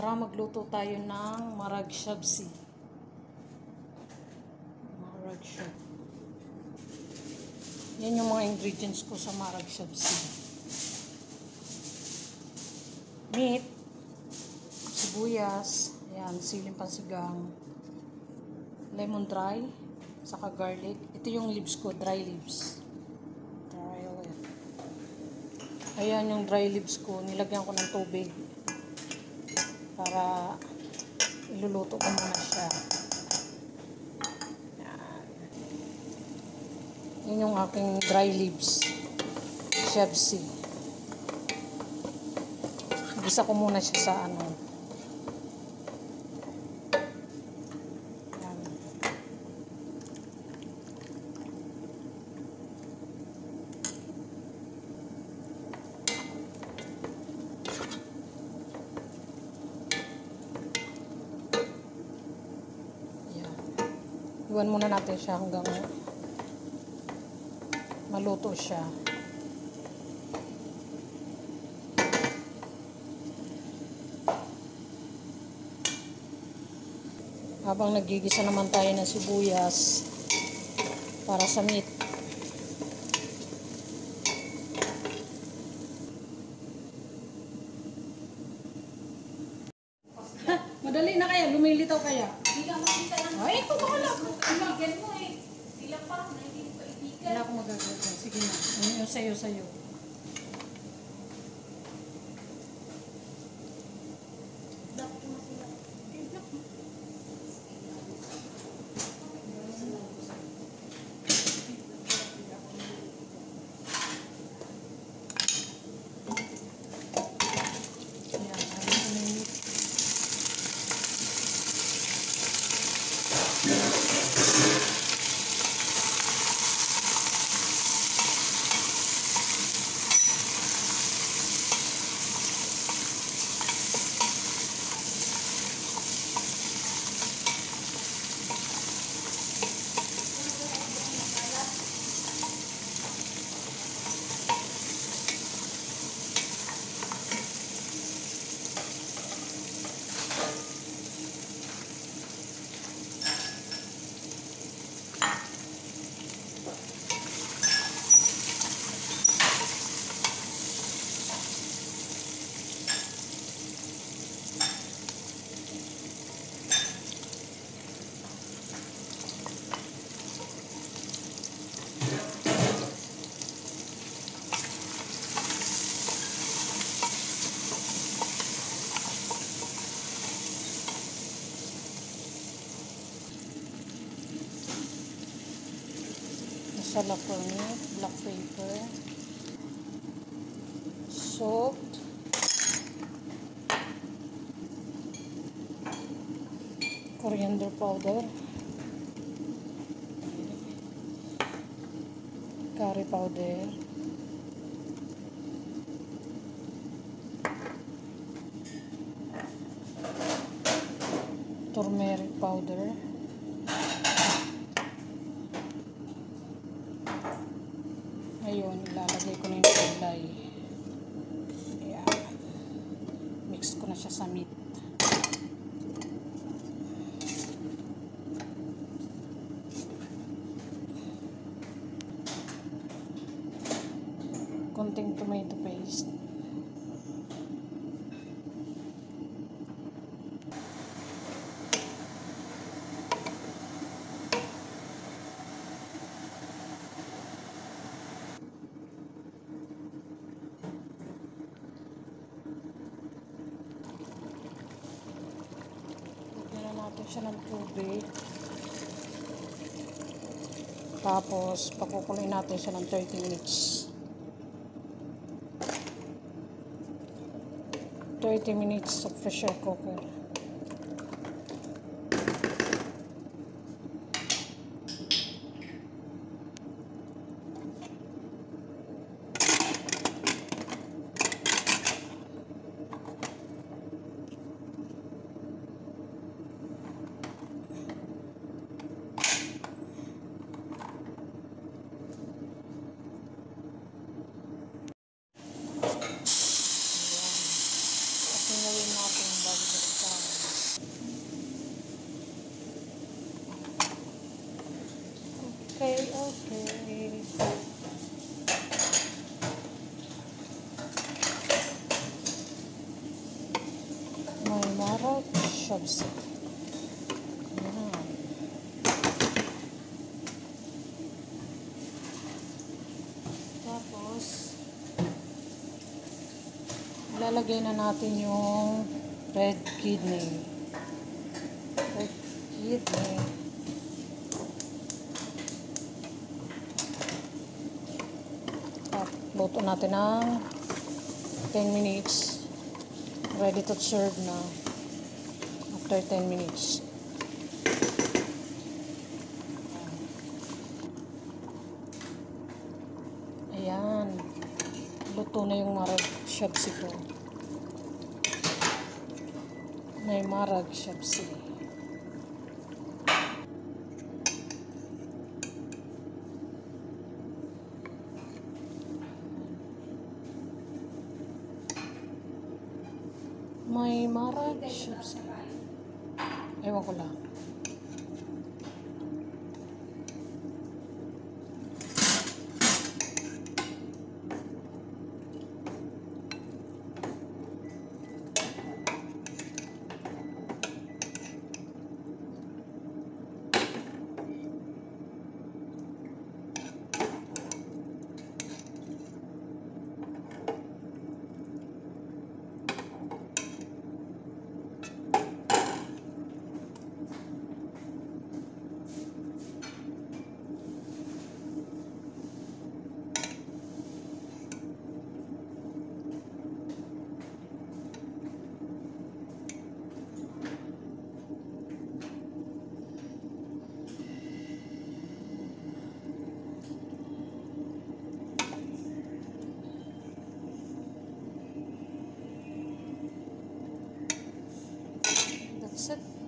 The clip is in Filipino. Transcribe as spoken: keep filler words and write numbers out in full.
Tara, magluto tayo ng marag shabsi. Marag shabsi. Yan yung mga ingredients ko sa marag shabsi. Meat, sibuyas, yan, siling pansigang, lemon dry, saka garlic. Ito yung leaves ko, dry leaves. Dry leaves. Ayan yung dry leaves ko, nilagyan ko ng tubig para iluluto ko muna siya. Yan. Yun yung aking dry leaves. Shabsi. Gisa ko muna siya sa ano. Yan. Iwan muna natin siya hanggang maluto siya. Habang nagigisa naman tayo ng sibuyas para sa meat. Madali na kaya? Lumilitaw kaya? Hindi ka makita lang. Ay, ito bahala. Kaibigan mo eh. Sila pa, na hindi ko kaibigan. Wala akong magagawa. Sige na. Ano yung sayo, sayo. Dapat mo sila. Ayan, ayun ko na yung meat. Masala for meat, black pepper, salt, coriander powder, curry powder, turmeric powder, ayun, ilalagay ko na yung gulay. Ayan. Mix ko na siya sa meat. Konting tomato paste. Natin siya ng tubig. Tapos, pakukuloy natin siya ng thirty minutes. thirty minutes sa pressure cooker. Tingnan natin bago buksan. Okay, okay. May marag shabsik. Ayan. Tapos, ilalagay na natin yung red kidney. Red kidney. At luto natin ng ten minutes. Ready to serve na after ten minutes. Ayan. Luto na yung marag shabsi ko. May marag shabsi. May marag shabsi. Ewan ko lang. That's it.